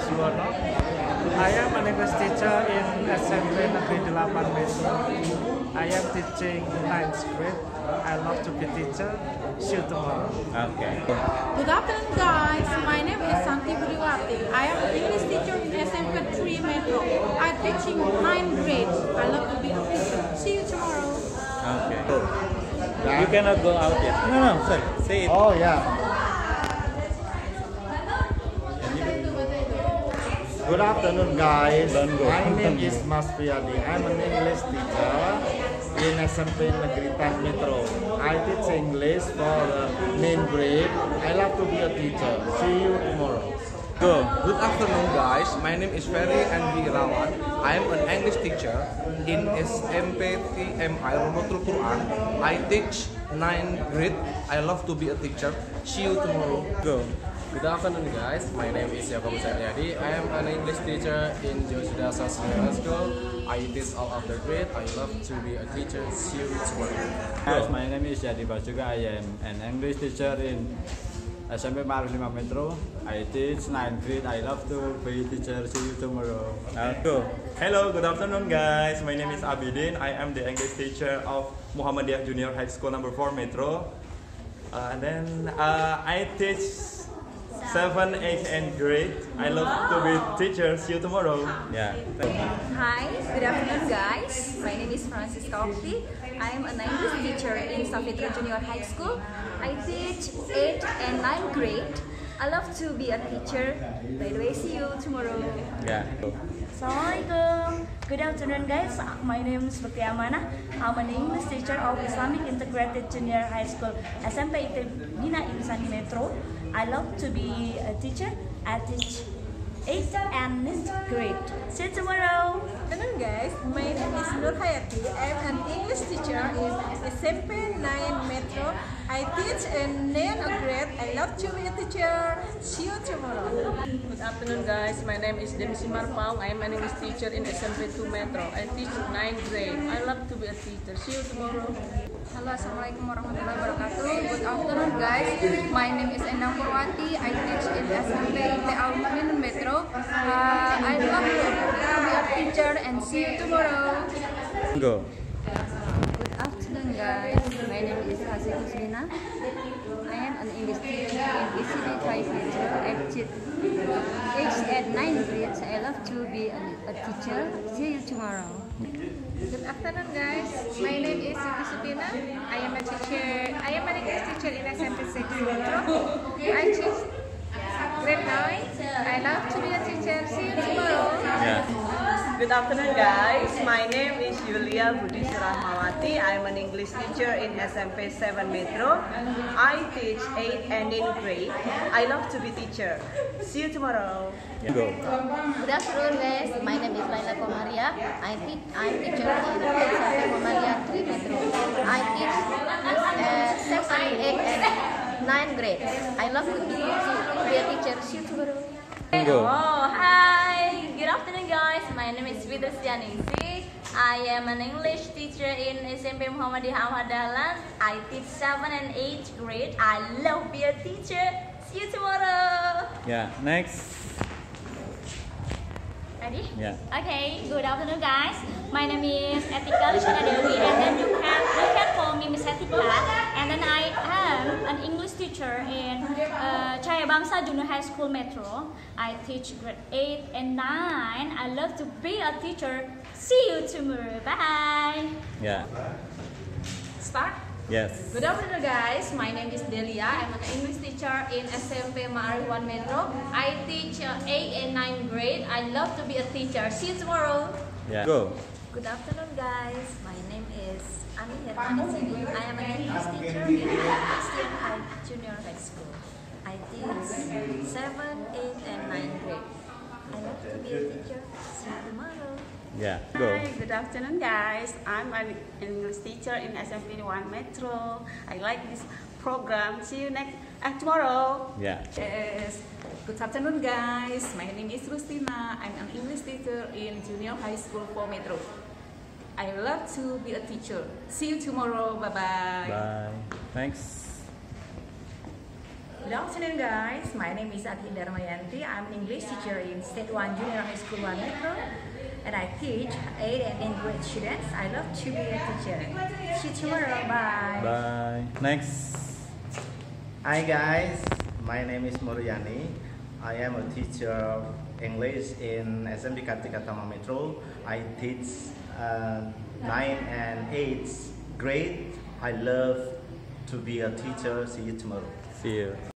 Yuwono. I am an English teacher in SMP Negeri 8 Metro. I am teaching 9th grade. I love to be teacher. See you tomorrow. Okay. Good afternoon, guys. My name is Santi Budiwati. I am an English teacher in SMP 3 Metro. I teaching 9th grade. I love to be a teacher. See you tomorrow. Okay. You cannot go out yet. No, sorry. Say it. Oh yeah. Good afternoon, guys. Don't go. My name is Mas Priyadi. I'm an English teacher in SMP Negeri 10 Metro. I teach English for 9th grade. I love to be a teacher. See you tomorrow. Go. Good afternoon, guys. My name is Ferry Andri Irawan. I am an English teacher in SMP TMI Ronotul Quran. I teach 9th grade. I love to be a teacher. See you tomorrow. Go. Good afternoon, guys. My name is Yakobus Aryadi. I am an English teacher in Josudasa Senior School. I teach all of the grade. I love to be a teacher. See you tomorrow. Guys, my name is Yadi Basuga. I am an English teacher in SMP Marif 5 Metro. I teach 9th grade. I love to be teacher. See you tomorrow. Go. Hello, good afternoon, guys. My name is Abidin. I am the English teacher of Muhammadiyah Junior High School number 4 Metro. And then I teach 7, 8, and grade. I love to be teacher. See you tomorrow. Hi, good afternoon, guys. My name is Francisca Okti. I am an English teacher in Safitra Junior High School. I teach 8 and 9 grade. I love to be a teacher. By the way, see you tomorrow. Assalamualaikum. Good afternoon, guys. My name is Bakti Amanah. I'm an English teacher of Islamic Integrated Junior High School SMP Bina Insani Metro. I love to be a teacher. I teach 8th and 9th grade. See you tomorrow. Hello, guys. My name is Nur Hayati. I'm an English teacher in SMP 9 Metro. I teach in 9th grade. I love to be a teacher. See you tomorrow. Good afternoon, guys. My name is Demisi Marpau. I am an English teacher in SMP 2 Metro. I teach 9th grade. I love to be a teacher. See you tomorrow. Halo, assalamualaikum warahmatullahi wabarakatuh. Good afternoon, guys. My name is Endang Purwati. I teach in SMP Al-Mumin Metro. I love to be a teacher and see you tomorrow. Go. Good afternoon, guys. My name is Hasih Kuslina. I am an English teacher in ECD 5 Metro. I teach 8 and 9 grades. I love to be a teacher. See you tomorrow. Good afternoon, guys. My name is Siti Supina. I am an English teacher in SMP 6 Metro. I teach grade 9. I love to be a teacher. See you tomorrow. Good afternoon, guys. My name is Yulia Budi Surahmawati. I'm an English teacher in SMP 7 Metro. I teach 8 and 9 grade. I love to be teacher. See you tomorrow. Go. Good afternoon, guys. My name is Laila Komaria. I'm teacher in SMP Komaria 3 Metro. I teach 7, 8, and 9 grade. I love to be a teacher. See you tomorrow. Go. Oh, hi! Good afternoon, guys. My name is Fitri Stianingsi. I am an English teacher in SMP Muhammadiyah Ahmad Dahlan. I teach 7 and 8 grade. I love being a teacher. See you tomorrow. Next. Ready? Okay, good afternoon, guys. My name is Etika Lishana Dewi, and then you can call me Miss Etika. And then I am an English teacher in Cahaya Bangsa Junior High School Metro. I teach grade 8 and 9. I love to be a teacher. See you tomorrow. Bye. Start. Yes. Good afternoon, guys. My name is Delia. I'm an English teacher in SMP Ma'arif 1 Metro. I teach 8 and 9 grade. I love to be a teacher. See you tomorrow. Go. Good afternoon, guys. My name is Ani Hermanisini. I am an English teacher in Christian High Junior High School. I teach 7, 8, and 9 grade. I love to be a teacher. See you tomorrow. Go. Hi, good afternoon, guys. I'm an English teacher in SMP 1 Metro. I like this program. See you tomorrow. Yes. Good afternoon, guys. My name is Rustina. I'm an English teacher in Junior High School 4 Metro. I love to be a teacher. See you tomorrow. Bye-bye. Bye. Thanks. Good afternoon, guys. My name is Ati Darmayanti. I'm an English teacher in State 1 Junior High School 1 Metro, and I teach 8 and 9 grade students. I love to be a teacher. See you tomorrow. Bye. Bye. Next. Hi guys, my name is Muryani. I am a teacher of English in SMP Kartika Tama Metro. I teach 9 and 8 grade. I love to be a teacher. See you tomorrow. See you.